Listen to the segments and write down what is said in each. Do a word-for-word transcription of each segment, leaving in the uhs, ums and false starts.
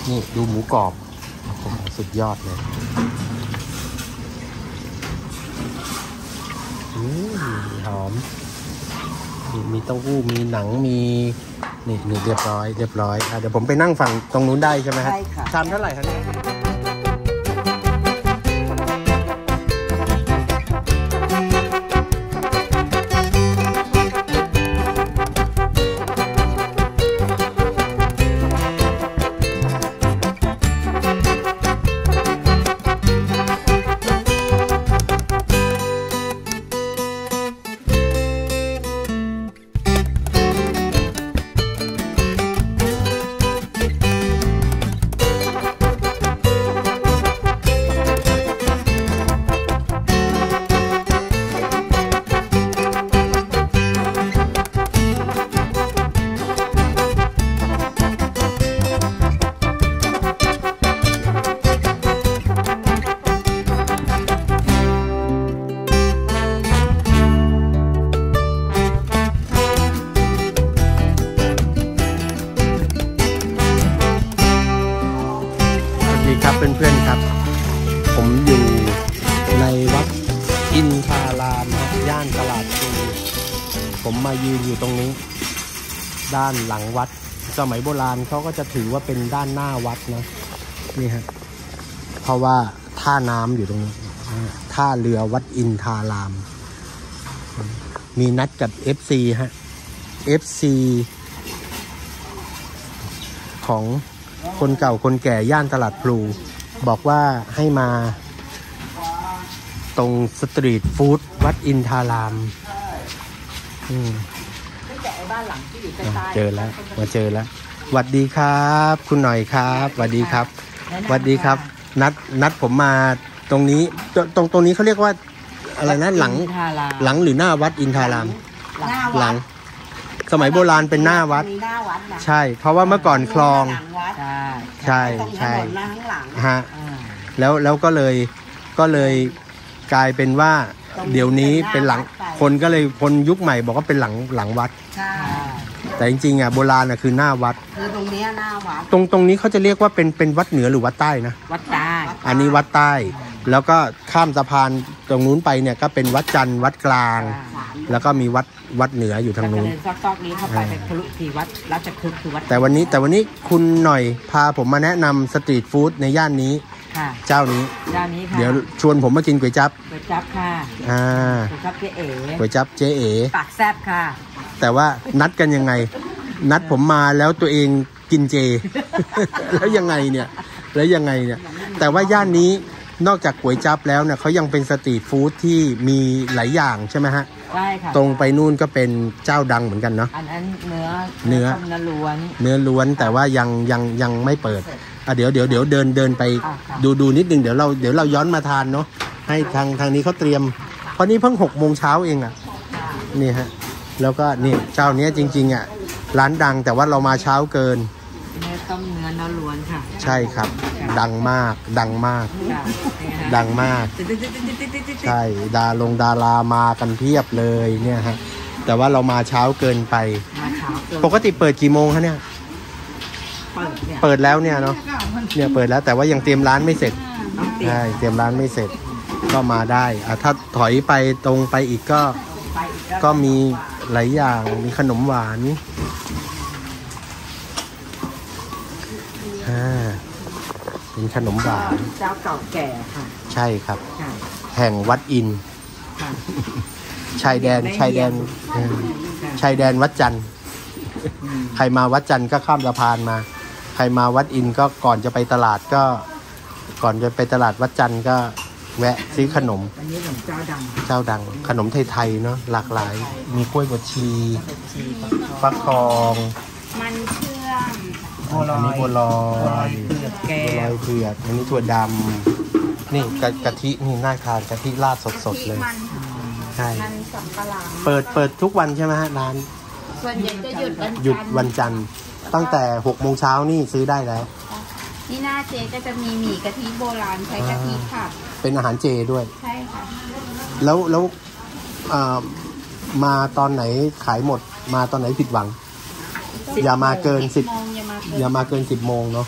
นี่ดูหมูกรอบผมสุดยอดเลยหอมมีเต้าหู้มีหนังมีนี่นี่เรียบร้อยเรียบร้อยเดี๋ยวผมไปนั่งฝั่งตรงนู้นได้ใช่ไหมฮะใช่ค่ะชามเท่าไหร่คะเนี่ยครับเพื่อนๆครับผมอยู่ในวัดอินทารามนะย่านตลาดพลูผมมายืนอยู่ตรงนี้ด้านหลังวัดสมัยโบราณเขาก็จะถือว่าเป็นด้านหน้าวัดนะนี่ฮะเพราะว่าท่าน้ำอยู่ตรงนี้ท่าเรือวัดอินทารามมีนัดกับ เอฟ ซี ฮะ เอฟ ซี ของคนเก่าคนแก่ย่านตลาดพลูบอกว่าให้มาตรงสตรีทฟู้ดวัดอินทารามอืมเจอแล้วมาเจอแล้วสวัสดีครับคุณหน่อยครับสวัสดีครับสวัสดีครับนัดนัดผมมาตรงนี้ตรงตรงนี้เขาเรียกว่าอะไรนะหลังหลังหรือหน้าวัดอินทารามหลังสมัยโบราณเป็นหน้าวัดใช่เพราะว่าเมื่อก่อนคลองใช่ใช่ฮะแล้วแล้วก็เลยก็เลยกลายเป็นว่าเดี๋ยวนี้เป็นหลังคนก็เลยคนยุคใหม่บอกว่าเป็นหลังหลังวัดแต่จริงๆอ่ะโบราณอ่ะคือหน้าวัดคือตรงนี้หน้าวัดตรงตรงนี้เขาจะเรียกว่าเป็นเป็นวัดเหนือหรือวัดใต้นะวัดใต้อันนี้วัดใต้แล้วก็ข้ามสะพานตรงนู้นไปเนี่ยก็เป็นวัดจันทร์วัดกลางแล้วก็มีวัดวัดเหนืออยู่ทางนู้นซอกๆนี้เข้าไปทะลุที่วัดราชคฤห์คือวัดแต่วันนี้แต่วันนี้คุณหน่อยพาผมมาแนะนำสตรีทฟู้ดในย่านนี้เจ้านี้เจ้านี้ค่ะเดี๋ยวชวนผมมากินก๋วยจั๊บก๋วยจั๊บค่ะอ่าก๋วยจั๊บเจ๊เอ๋ก๋วยจั๊บเจ๊เอ๋ปากแซ่บค่ะแต่ว่านัดกันยังไงนัดผมมาแล้วตัวเองกินเจ แล้วยังไงเนี่ยแล้วยังไงเนี่ยแต่ว่าย่านนี้นอกจากก๋วยจั๊บแล้วเนี่ยเขายังเป็นสตรีทฟู้ดที่มีหลายอย่างใช่ไหมฮะใช่ค่ะตรงไปนู่นก็เป็นเจ้าดังเหมือนกันเนาะอันนั้นเนื้อเนื้อเนื้อล้วนเนื้อล้วนแต่ว่ายังยังยังไม่เปิดอ่ะเดี๋ยวเดี๋ยวเดี๋ยวเดินเดินไปดูดูนิดนึงเดี๋ยวเราเดี๋ยวเราย้อนมาทานเนาะให้ทางทางนี้เขาเตรียมเพราะนี้เพิ่งหกโมงเช้าเองอ่ะนี่ฮะแล้วก็นี่เจ้านี้จริงๆอ่ะร้านดังแต่ว่าเรามาเช้าเกินเนื้อต้มเนื้อเนื้อล้วนค่ะใช่ครับดังมากดังมากดังมากใช่ดาลงดารามากันเพียบเลยเนี่ยฮะแต่ว่าเรามาเช้าเกินไปปกติเปิดกี่โมงคะเนี่ยเปิดแล้วเนี่ยเนาะเนี่ยเปิดแล้วแต่ว่ายังเตรียมร้านไม่เสร็จใช่เตรียมร้านไม่เสร็จก็มาได้อ่ะถ้าถอยไปตรงไปอีกก็ก็มีหลายอย่างมีขนมหวานอ่าเป็นขนมหวานเจ้าเก่าแก่ค่ะใช่ครับแห่งวัดอินชายแดนชายแดนชายแดนวัดจันทร์ใครมาวัดจันทร์ก็ข้ามสะพานมาใครมาวัดอินก็ก่อนจะไปตลาดก็ก่อนจะไปตลาดวัดจันทร์ก็แวะซื้อขนมอันนี้ขนมเจ้าดังเจ้าดังขนมไทยๆเนาะหลากหลายมีกล้วยบดชีฟักทองมันเชื่อมอันนี้บัวลอยเผือกแก้วเผือกอันนี้ถั่วดำนี่กะทินี่น่าทานกะทิราดสดๆเลยใช่เปิดเปิดทุกวันใช่ไหมฮะร้านส่วนใหญ่จะหยุดวันหยุดวันจันทร์ตั้งแต่หกโมงเช้านี่ซื้อได้แล้วที่หน้าเจก็จะมีหมี่กะทิโบราณใช้กะทิค่ะเป็นอาหารเจด้วยใช่ค่ะแล้วแล้วมาตอนไหนขายหมดมาตอนไหนผิดหวังอย่ามาเกินสิบอย่ามาเกินสิบโมงเนาะ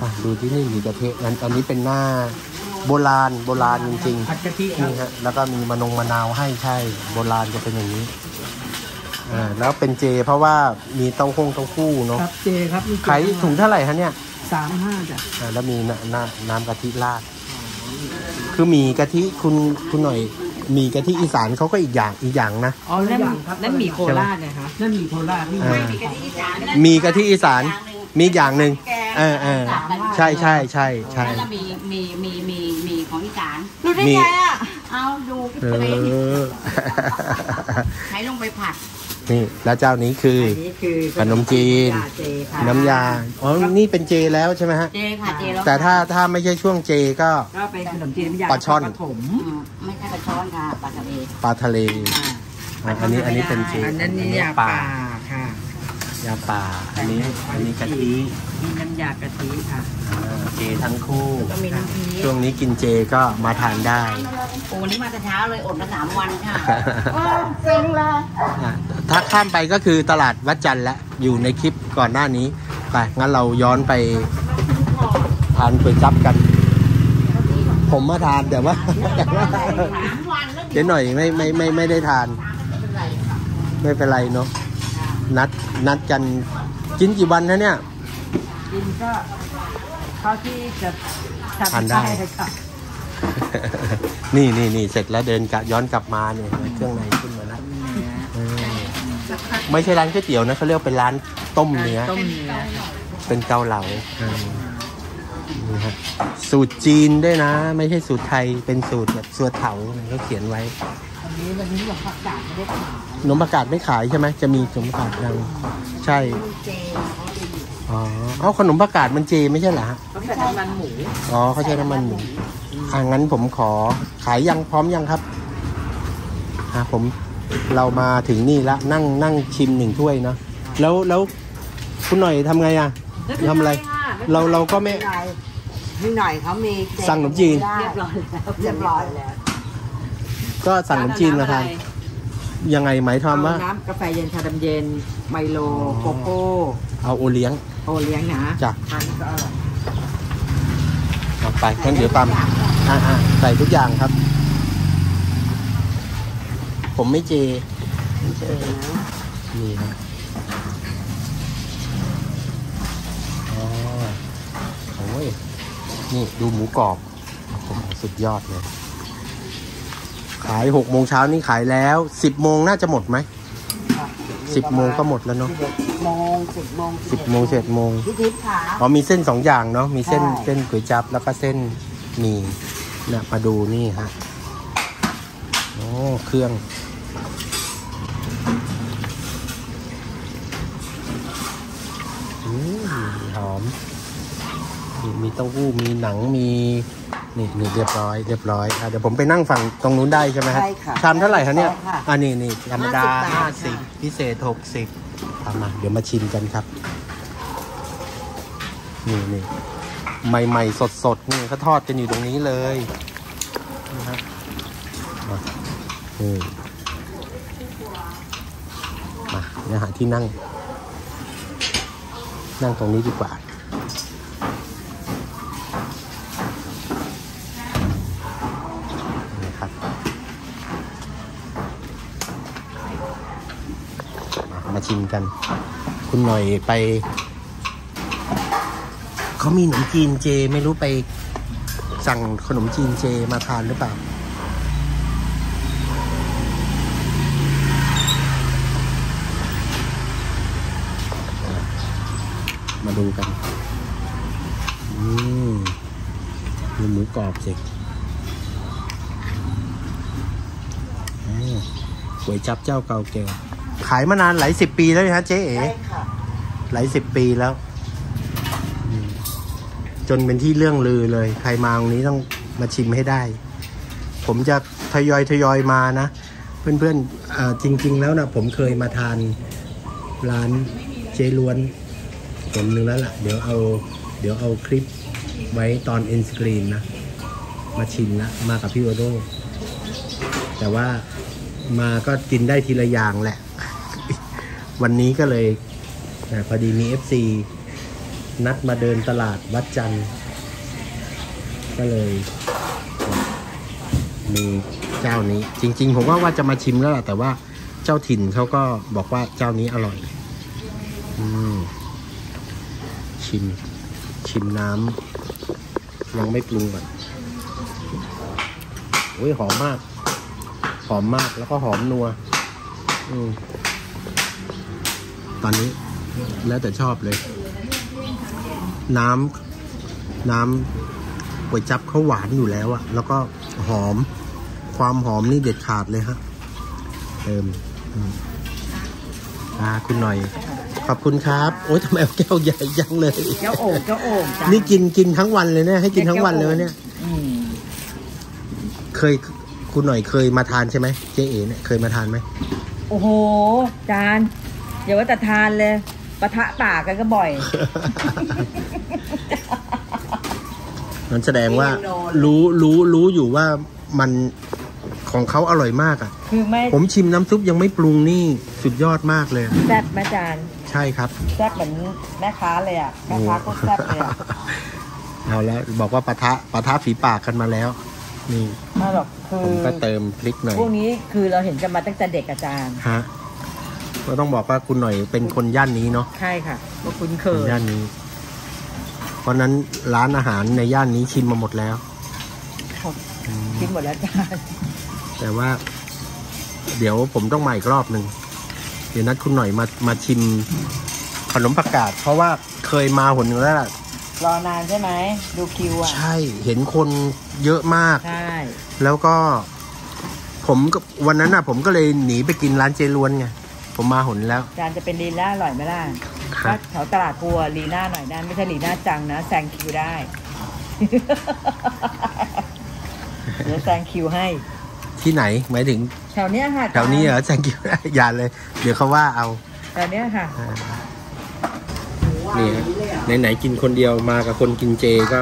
ดูที่นี่มีกะทินั้นอันนี้เป็นหน้าโบราณโบราณจริงๆผัดกะทินี่ฮะแล้วก็มีมะนงมะนาวให้ใช่โบราณจะเป็นอย่างนี้อ่าแล้วเป็นเจเพราะว่ามีเต้าหู้เต้าหู้เนาะครับเจครับนี่ขายถุงเท่าไหร่ฮะเนี่ยสามห้าจ้ะอ่าแล้วมีน้ำน้ำน้ำกะทิราดคือหมี่กะทิคุณคุณหน่อยหมี่กะทิอีสานเขาก็อีกอย่างอีกอย่างนะอ๋อนั่นนั่นหมี่โคราชนะคะนั่นหมี่โคราชนี่อ่ามีกะทิอีสานมีอย่างหนึ่งเออเออใช่ใช่ใช่ใช่แล้วก็มีมีมีมีมีของอีสานรู้ได้ไงอ่ะเอาดูเอเป็นอใช้ลงไปผัดนี่แล้วเจ้านี้คืออันนี้คือขนมจีนเจค่ะน้ำยาอ๋อนี่เป็นเจแล้วใช่ไหมฮะเจค่ะเจแล้วแต่ถ้าถ้าไม่ใช่ช่วงเจก็ก็เป็นขนมจีนน้ำยาปลาช่อนปลาถมอืมไม่ใช่ปลาช้อนค่ะปลาทะเลปลาทะเลค่ะอ่ะอันนี้อันนี้เป็นเจอันนั้นนี่ยาปป่าลาค่ะยาป่าอันนี้อันนี้กะทิมีน้ำยากะทิค่ะอ่าเจทั้งคู่ก็มีน้ำพริกช่วงนี้กินเจก็มาทานได้โอ้วันนี้มาแต่เช้าเลยอดมาสามวันค่ะเซ็งเลยอ่ะถ้าข้ามไปก็คือตลาดวัดจันทร์และอยู่ในคลิปก่อนหน้านี้ไปงั้นเราย้อนไปทานก๋วยจั๊บกัน ผมมาทานแต่ว่า แต่ว่าสามวันแล้วเดี๋ยวหน่อยไม่ไม่ไม่ไม่ได้ทาน ไม่เป็นไรเนาะนัดนัดกันกินกี่วันนะเนี่ยกินก็เท่าที่จะทานได้เลยค่ะนี่นี่นี่เสร็จแล้วเดินกะย้อนกลับมาเนี่ยเครื่องในขึ้นมาแล้วเออไม่ใช่ร้านก๋วยเตี๋ยวนะเขาเรียกเป็นร้านต้มเนื้อต้มเนื้อเป็นเกาเหลาอืมนี่ฮะสูตรจีนด้วยนะ ไม่ใช่สูตรไทยเป็นสูตรแบบสัวเถาเขาเขียนไว้อันนี้วันนี้เราผักกาดไม่ได้ขายขนมประกาศไม่ขายใช่ไหมจะมีขนมประกาศยังใช่เจอ๋อเอาขนมประกาศมันเจไม่ใช่เหรอฮะเขาใส่น้ำมันหมูอ๋อเขาใช้น้ำมันหมูอ่างั้นผมขอขายยังพร้อมยังครับอ่าผมเรามาถึงนี่ละนั่งนั่งชิมหนึ่งถ้วยเนาะแล้วแล้วคุณหน่อยทำไงอ่ะทำอะไร เราเราก็ไม่พี่หน่อยเขามีสั่งขนมจีนเรียบร้อยแล้วเรียบร้อยแล้วก็สั่งขนมจีนมาทานยังไงหมายความว่าน้ำกาแฟเย็นชาดำเย็นไมโลโกโก้เอาโอเลี้ยงโอเลี้ยงนะจ้ะทานก็อร่อยเอาไปงั้นเดี๋ยวปั๊มอ่าอ่าใส่ทุกอย่างครับ ผมไม่เจเจอแล้วนี่ครับอ๋อโอ้ยนี่ดูหมูกรอบโอ้โหสุดยอดเลย ขายหกโมงเช้านี่ขายแล้วสิบโมงน่าจะหมดไหมสิบโมงก็หมดแล้วเนาะโมงสิบโมงสิบโมงเสร็จโมงพี่ทิพย์ขาอ๋อมีเส้นสองอย่างเนาะมีเส้นใช่เส้นก๋วยจั๊บแล้วก็เส้นหมี่เนี่ยมาดูนี่ฮะโอ้เครื่องอืมหอมมีมีเต้าหู้มีหนังมีนี่นี่เรียบร้อยเรียบร้อยอ่ะเดี๋ยวผมไปนั่งฝั่งตรงนู้นได้ใช่ไหมฮะใช่ค่ะชามเท่าไหร่คะเนี่ยค่ะอ่านี่นี่ธรรมดาห้าห้าสิสิบบ าทพิเศษหกสิบเอามาเดี๋ยวมาชิมกันครับ นี่นี่ใหม่ๆสดๆนี่เขาทอดกันอยู่ตรงนี้เลยนะครับมาอืมมาเดี๋ยวหาที่นั่ง นั่งตรงนี้ดีกว่านี่ครับมามาชิมกัน คุณหน่อยไป เขามีขนมจีนเจไม่รู้ไปสั่งขนมจีนเจมาทานหรือเปล่ามาดูกันอืมมีหมูกรอบสิอืมก๋วยจั๊บเจ้าเก่าแก่ขายมานานหลายสิบปีแล้วนะฮะเจ๊เอ๋ใช่ค่ะหลายสิบปีแล้ว จนเป็นที่เรื่องลือเลย ใครมาตรงนี้ต้องมาชิมให้ได้ ผมจะทยอยทยอยมานะ เพื่อนๆอ่าจริง ๆ แล้วนะผมเคยมาทานร้านเจล้วนผลหนึ่งแล้วล่ะ เดี๋ยวเอา เดี๋ยวเอาคลิปไว้ตอนเอ็นสกรีนนะ มาชิมนะ มากับพี่โอโดแต่ว่ามาก็กินได้ทีละอย่างแหละ วันนี้ก็เลยอาพอดีมี เอฟ ซีนัดมาเดินตลาดวัดจันทร์ก็เลยมีเจ้านี้จริงๆผมก็ว่าจะมาชิมแล้วแหละแต่ว่าเจ้าถิ่นเขาก็บอกว่าเจ้านี้อร่อยอืมชิมชิมน้ำยังไม่ปรุงก่อนโอ้ยหอมมากหอมมากแล้วก็หอมนัวอืมตอนนี้แล้วแต่ชอบเลยน้ำน้ำก๋วยจั๊บเขาหวานอยู่แล้วอะแล้วก็หอมความหอมนี่เด็ดขาดเลยฮะเติมอ่าคุณหน่อยขอบคุณครับโอ้ยทำไมเอาแก้วใหญ่จังเลยเจ้าโอ่งเจ้าโอ่งจ้านี่กินกินทั้งวันเลยเนี่ยให้กินทั้งวันเลยเนี่ยเคยคุณหน่อยเคยมาทานใช่ไหมเจ๊เอ๋เนี่ยเคยมาทานไหมโอ้โหจานอย่าว่าแต่ทานเลยปะทะปากกันก็บ่อยนั่นแสดงว่ารู้รู้รู้อยู่ว่ามันของเขาอร่อยมากอ่ะคือไม่ผมชิมน้ำซุปยังไม่ปรุงนี่สุดยอดมากเลยแซ่บแม่จานใช่ครับแซ่บเหมือนแม่ค้าเลยอ่ะแม่ค้าก็แซ่บเลยเอาแล้วบอกว่าปะทะปะทะฝีปากกันมาแล้วนี่ไม่หรอกคือผมก็เติมพริกหน่อยพวกนี้คือเราเห็นกันมาตั้งแต่เด็กอาจารย์ฮะก็ต้องบอกว่าคุณหน่อยเป็นคนย่านนี้เนาะใช่ค่ะก็คุ้นเคยย่านนี้เพราะนั้นร้านอาหารในย่านนี้ชิมมาหมดแล้วชิมหมดแล้วจ้าแต่ว่าเดี๋ยวผมต้องมาอีกรอบหนึ่งเดี๋ยวนัดคุณหน่อยมามาชิมขนมผักกาดเพราะว่าเคยมาหนหนึ่งแล้วล่ะรอนานใช่ไหมดูคิวอ่ะใช่เห็นคนเยอะมากใช่แล้วก็ผมวันนั้นน่ะผมก็เลยหนีไปกินร้านเจล้วนไงผมมาหนแล้วจานจะเป็นลีน่าอร่อยไหมล่ะถ้าแถวตลาดพัวลีน่าหน่อยได้ไม่ใช่ลีน่าจังนะแซงคิวได้เดี๋ยวแซงคิวให้ที่ไหนหมายถึงแถวเนี้ยค่ะแถวนี้เหรอแซงคิวอย่าเลยเดี๋ยวเขาว่าเอาแถวเนี้ยค่ะนี่ไหนๆกินคนเดียวมากับคนกินเจก็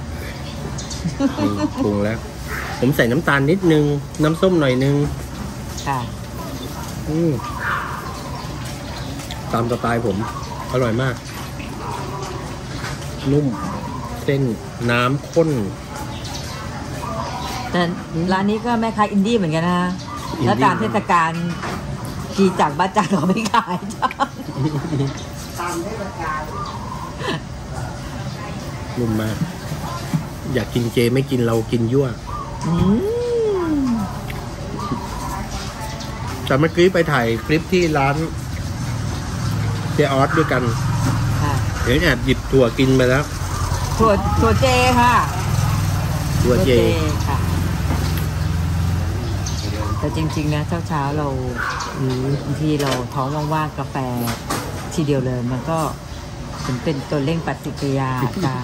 ปรุงแล้วผมใส่น้ำตาลนิดนึงน้ำส้มหน่อยนึงค่ะอืมตามสไตล์ผมอร่อยมากนุ่มเส้นน้ำข้นแต่ร้านนี้ก็แม่ค้าอินดี้เหมือนกันนะแล้วตามเทศกาลกีจากบ้านจากเราไม่ขายจ้าตามเทศกาลนุ่มมากอยากกินเจไม่กินเรากินยั่วแต่เมื่อกี้ไปถ่ายคลิปที่ร้านเจออสด้วยกันเดี๋ยวแอบหยิบถั่วกินไปแล้วถั่วถั่วเจค่ะถั่วเจค่ะแต่จริงๆนะเช้าๆเราบางทีเราท้องว่างๆกาแฟทีเดียวเลยมันก็ถึงเป็นตัวเร่งปฏิกิริยาการ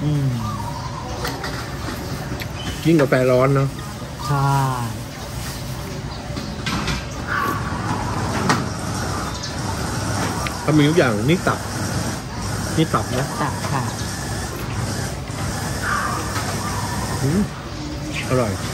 ยิ่งกาแฟร้อนเนาะใช่ทำมีทุกอย่างนี่ตับนี่ตับนะตับค่ะอร่อย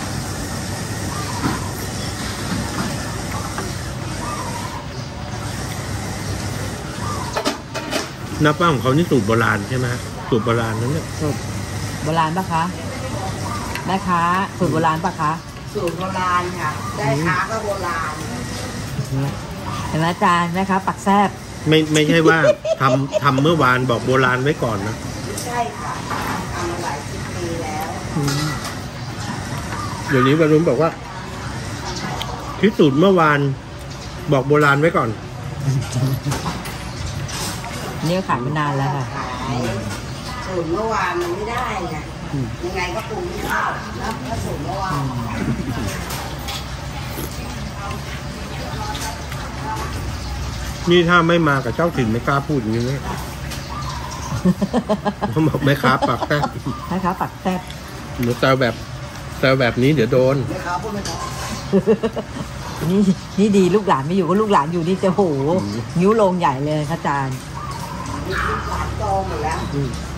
น้ำป้าของเขานี่สูตรโบราณใช่ไหมสูตรโบราณนั่นเนี่ยสูตรโบราณปะคะแม่ค้าสูตรโบราณปะคะสูตรโบราณค่ะแม่ค้าก็โบราณเห็นไหมอาจารย์แม่ค้าปักแซบไม่ไม่ใช่ว่าทำทำเมื่อวานบอกโบราณไว้ก่อนนะใช่ค่ะทำมาหลายสิบปีแล้วเดี๋ยวนี้วารุณบอกว่าที่สูตรเมื่อวานบอกโบราณไว้ก่อนนี่ขายมานานแล้วค่ะสูตรเมื่อวานมันไม่ได้ไงยังไงก็ปรุงไม่เข้าแล้วก็สูตรเมื่อวานนี่ถ้าไม่มากับเจ้าถิ่นไม่กล้าพูดอย่างนี้เลยเขาบอกไม่ค้าปักแทบไม่ค้าปักแทบหนูแซวแบบแซวแบบนี้เดี๋ยวโดนไม่ค้าพูดไม่ค้านี่นี่ดีลูกหลานไม่อยู่ก็ลูกหลานอยู่นี่จะโหนิ้วลงใหญ่เลยอาจารย์หลานโตหมดแล้ว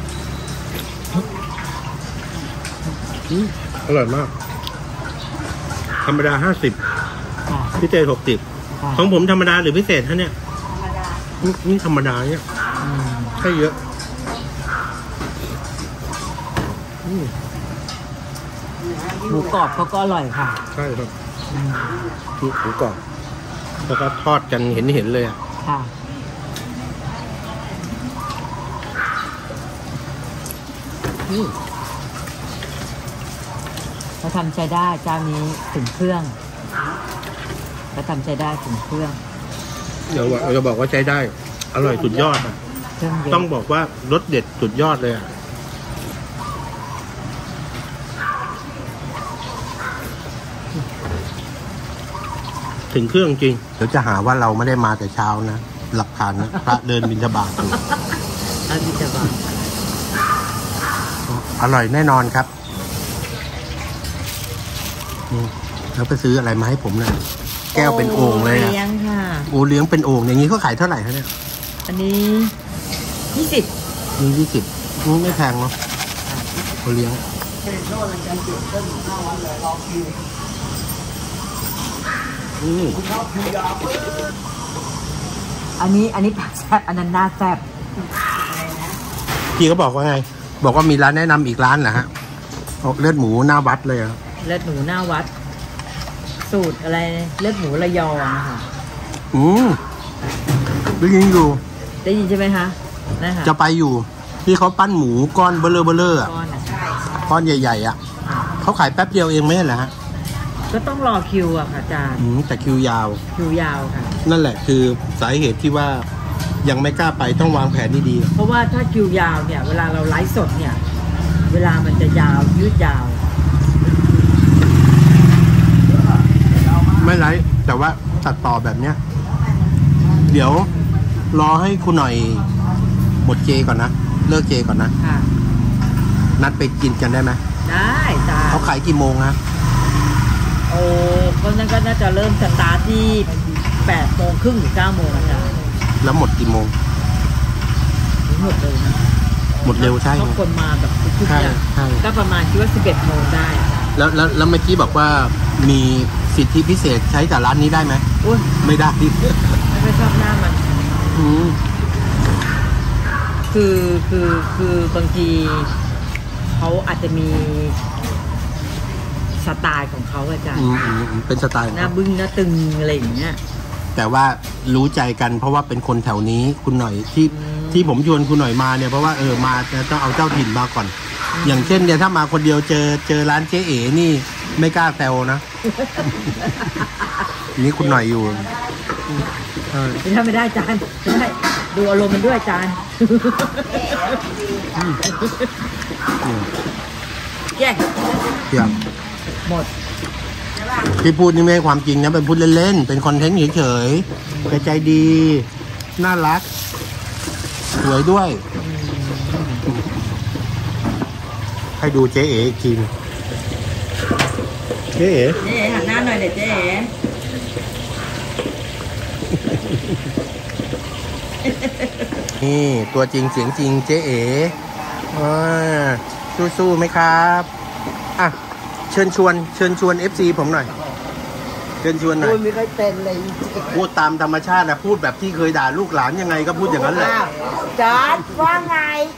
อร่อยมากธรรมดาห้าสิบพิเศษหกสิบของผมธรรมดาหรือพิเศษฮะเนี่ยนี่ธรรมดาเนี่ยแค่เยอะหมูกรอบเขาก็อร่อยค่ะใช่ครับนี่หมูกรอบแล้วก็ทอดกันเห็นเห็นเลยอ่ะค่ะเขาทำใช้ได้เจ้านี้ถึงเครื่องเขาทำใช้ได้ถึงเครื่องเดี๋ยวเราจะบอกว่าใช้ได้ อร่อยสุดยอดอ่ะเครื่องเยอะต้องบอกว่ารสเด็ดสุดยอดเลยอ่ะถึงเครื่องจริงเดี๋ยวจะหาว่าเราไม่ได้มาแต่เช้านะหลักฐานนะพระเดินบิณฑบาตอยู่อาบิจบาอร่อยแน่นอนครับนี่แล้วไปซื้ออะไรมาให้ผมนะแก้วเป็นโอ่งเลยอะเลี้ยงค่ะโอ้เลี้ยงเป็นโอ่งอย่างนี้เขาขายเท่าไหร่คะเนี่ยอันนี้ยี่สิบนี่ยี่สิบไม่แพงเนาะโอเลี้ยง อืมอันนี้อันนี้ปากแซ่บอันนั้นหน้าแซ่บพี่เขาบอกว่าไง บอกว่ามีร้านแนะนำอีกร้านเหรอฮะเอาเลือดหมูหน้าวัดเลยเหรอเลือดหมูหน้าวัด สูตรอะไรเลือดหมูระยองอะค่ะอืมได้ยินอยู่ได้ยินใช่ไหมคะนะคะจะไปอยู่ ที่เขาปั้นหมูก้อนเบลเลอร์เบลเลอร์อะก้อนอะก้อนใหญ่ๆอ่ะอ่ะเขาขายแป๊บเดียวเองไหมเหรอฮะก็ต้องรอคิวอะค่ะอาจารย์อืมแต่คิวยาวคิวยาวค่ะนั่นแหละคือสาเหตุที่ว่ายังไม่กล้าไปต้องวางแผนดีเพราะว่าถ้าคิวยาวเนี่ย เวลาเราไลฟ์สดเนี่ย เวลามันจะยาวยืดยาวๆไม่ไรแต่ว่าตัดต่อแบบเนี้ย เดี๋ยวรอให้คุณหน่อยหมดเจก่อนนะเลิกเจก่อนนะค่ะนัดไปกินกันได้ไหมได้จ้าเขาขายกี่โมงนะโอ้ก็นั่นก็น่าจะเริ่มสตาร์ทที่แปดโมงครึ่งหรือเก้าโมงอาจารย์แล้วหมดกี่โมงหมดเลยนะหมดเร็วใช่เพราะคนมาแบบทุกๆใช่อย่างใช่ก็ประมาณคิดว่าสิบเอ็ดโมงได้อาจารย์แล้วแล้วแล้วเมื่อกี้บอกว่ามีสิทธิพิเศษใช้กับร้านนี้ได้ไหมอุ้ยไม่ได้ไม่ค่อยชอบหน้ามันอืมคือคือคือบางทีเขาอาจจะมีสไตล์ของเขาอาจารอืย์มอืมอืมเป็นสไตล์ของหน้าเขาบึ้งหน้าตึงอะไรอย่างเงี้ยแต่ว่ารู้ใจกันเพราะว่าเป็นคนแถวนี้คุณหน่อยที่อืมที่ผมชวนคุณหน่อยมาเนี่ยเพราะว่าเออมาต้องเอาเจ้าถิ่นมาก่อน อย่างเช่นเนี่ยถ้ามาคนเดียวเจอเจอร้านเจ๊เอ๋นี่ไม่กล้าแซวนะ นี่คุณหน่อยอยู่เออไม่ได้ไม่ได้อาจารย์ไม่ได้ดูอารมณ์มันด้วยอาจารย์แย่เยี่ยมหมดที่พูดนี่ไม่ใช่ความจริงนะเป็นพูดเล่นๆเป็นคอนเทนต์เฉยๆแต่ใจดี น่ารัก สวยด้วย ให้ดูเจ๊เอ๋อีกทีเจ๊เอ๋เจ๊หันหน้าหน่อยเด็ดเจ๊นี่ตัวจริงเสียงจริงเจ๊เอ๋อ่าสู้ๆไหมครับอ่ะเชิญชวนเชิญชวน เอฟ ซี ผมหน่อย เชิญชวนหน่อยคุณไม่ค่อยเป็นเลยพูดตามธรรมชาตินะพูดแบบที่เคยด่าลูกหลานยังไงก็พูดอย่างนั้นแหละจอร์ดว่าไง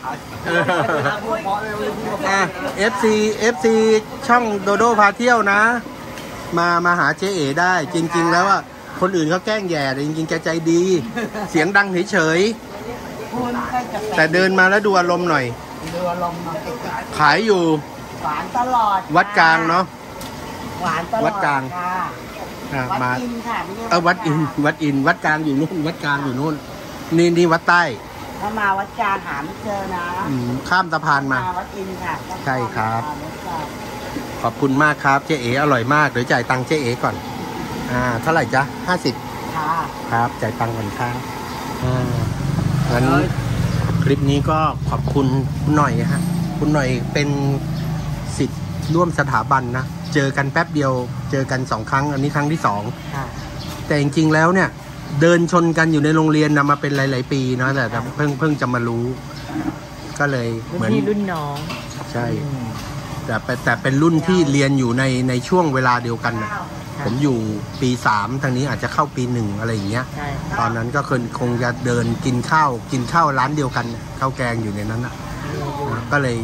อ่ะ เอฟ ซี เอฟ ซี ช่องโดโดพาเที่ยวนะ มามาหาเจ๊เอ๋ได้ จริง ๆ แล้วอ่ะคนอื่นเขาแกล้งแย่แต่จริงๆแกใจดี เสียงดังเฉยคุณค่อยจะๆแต่เดินมาแล้วดูอารมณ์หน่อยดูอารมณ์มาไกลขายอยู่ๆหวานตลอดวัดกลางเนาะหวานตลอดวัดกลางค่ะอ่ะวัดมาอินค่ะไม่ใช่เออวัดอิน วัดอิน วัดกลางอยู่นู่น วัดกลางอยู่นู่น นี่นี่วัดใต้ถ้ามาวัดกลางหาไม่เจอนะอืมข้ามสะพานมาวัดอินค่ะใช่ครับวัดกลางขอบคุณมากครับ เจ๊เอ๋อร่อยมาก เดี๋ยวจ่ายตังค์เจ๊เอ๋ก่อน อ่า เท่าไหร่จ๊ะห้าสิบค่ะครับ จ่ายตังค์ก่อนครับอ่างั้นคลิปนี้ก็ขอบคุณคุณหน่อยฮะ คุณหน่อยเป็นสิทธิ์ร่วมสถาบันนะ เจอกันแป๊บเดียว เจอกันสองครั้ง อันนี้ครั้งที่สองค่ะแต่จริงๆแล้วเนี่ย เดินชนกันอยู่ในโรงเรียนนะมาเป็นหลาย ๆ ปีเนาะแต่แต่เพิ่งเพิ่งจะมารู้ ก็เลยรุ่นเหมือนพี่รุ่นน้องใช่อืมแต่เป็นแต่เป็นรุ่นที่เรียนอยู่ในในช่วงเวลาเดียวกันนะค่ะผมอยู่ปีสามทางนี้อาจจะเข้าปีหนึ่งอะไรอย่างเงี้ยใช่ตอนนั้นก็คงคงจะเดินกินข้าวกินข้าวร้านเดียวกันข้าวแกงอยู่ในนั้นนะก็เลย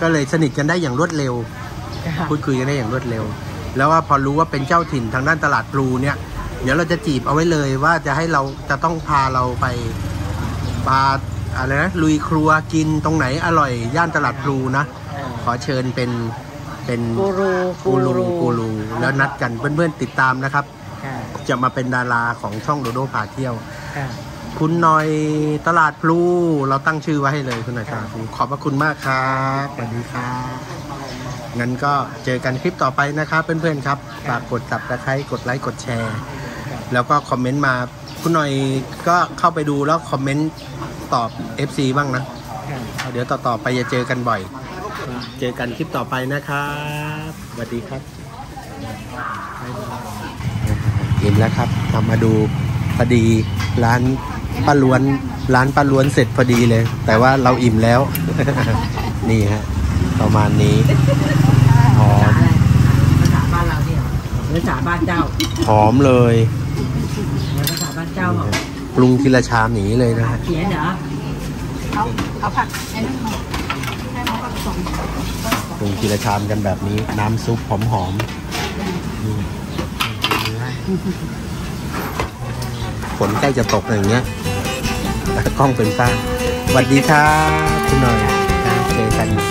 ก็เลยสนิทกันได้อย่างรวดเร็วค่ะพูดคุยกันได้อย่างรวดเร็ว แล้วว่าพอรู้ว่าเป็นเจ้าถิ่นทางด้านตลาดพลูเนี่ยเดี๋ยวเราจะจีบเอาไว้เลยว่าจะให้เราจะต้องพาเราไปปาอะไรนะลุยครัวกินตรงไหนอร่อยย่านตลาดพลูนะขอเชิญเป็นเป็นกูรูกูรูกูรูแล้วนัดกันเพื่อนๆติดตามนะครับค่ะจะมาเป็นดาราของช่องโดโดพาเที่ยวค่ะคุณหน่อยตลาดพลูเราตั้งชื่อไว้ให้เลยคุณหน่อยตลาดพลูขอบพระคุณมากครับสวัสดีครับงั้นก็เจอกันคลิปต่อไปนะครับเพื่อนๆครับฝากกดซับสไครต์กดไลค์กดแชร์ แล้วก็คอมเมนต์มาคุณหน่อยก็เข้าไปดูแล้วคอมเมนต์ตอบ เอฟ ซี บ้างนะเดี๋ยวต่อๆไปจะเจอกันบ่อย เจอกันคลิปต่อไปนะครับสวัสดีครับอิ่มแล้วครับทำมาดูพอดีร้านป้าล้วนร้านป้าล้วนเสร็จพอดีเลย แต่ว่าเราอิ่มแล้ว นี่ฮะประมาณนี้หอมภาษาบ้านเราเนี่ยภาษาบ้านเจ้าหอมเลยภาษาบ้านเจ้าบอกปรุงทีละชามหนีเลยนะฮะเขียนเหรอเอาเอาผักไอ้นั่นมาให้มาผสมปรุงทีละชามกันแบบนี้ น้ำซุปหอมหอมๆนี่ฝนใกล้จะตกอย่างเงี้ยกล้องเป็นฟ้าสวัสดีครับคุณหน่อยครับเจอกัน